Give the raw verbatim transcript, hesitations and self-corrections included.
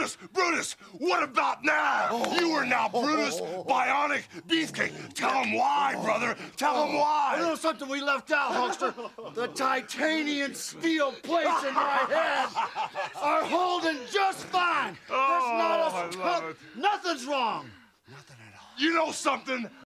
Brutus, Brutus, what about now? Oh. You are now Brutus, Bionic, Beefcake. Tell him why, brother. Tell him why. You know something we left out, Hulkster? The titanium steel plates in my head are holding just fine. There's Oh, not I a love it. Nothing's wrong. Nothing at all. You know something?